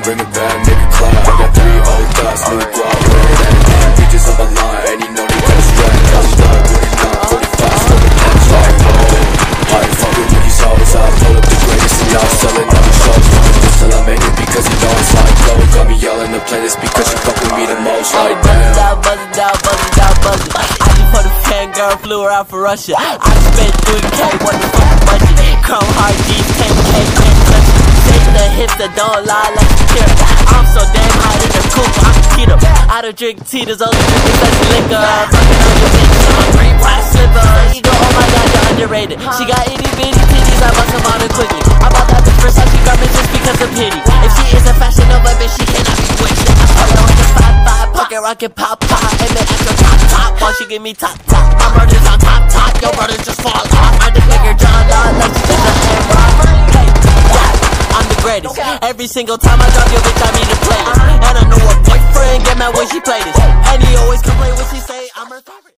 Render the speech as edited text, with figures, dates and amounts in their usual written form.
bring it back, make it clap. I got 3 old thoughts, new guap, running at it. Damn, bitches on my line, and you know they got strap. College dog, 49, 45, smoking that track. I ain't fucking with these hoes, I pull up the greatest and y'all selling out the shows. Just till I make it because you know it's like gold. Got me yelling the playlist because you fuck with me the most. Like damn. Buzzing down. I just put a fan girl, flew her out for Russia. I spent 3K, what the fuck budget? Chrome hard G's, 10K, can't touch it. Take the hips that don't lie like a carrot. I'm so damn hot in the coupe, I'm keto. I don't drink Tito's, only drink expensive liquor. Fucking on your bitch, I'm a green white slipper. Ego, oh my god, you're underrated. She got itty bitty titties, I bust them on her quickly. I bought that bitch for Sachi garments just because of pity. If she is a fashion Nova, bitch, she cannot be wasted. I follow her with a 5-5, pocket rocket pop, and then extra top, while she give me top. My brother's on top, your brother just fall off. I just make her jaw like she just a hand rock. Hey, yeah, I'm the greatest. Every single time I drop your bitch, I mean to play this. And I know a boyfriend get mad when she play this. And he always complain when she say I'm her favorite.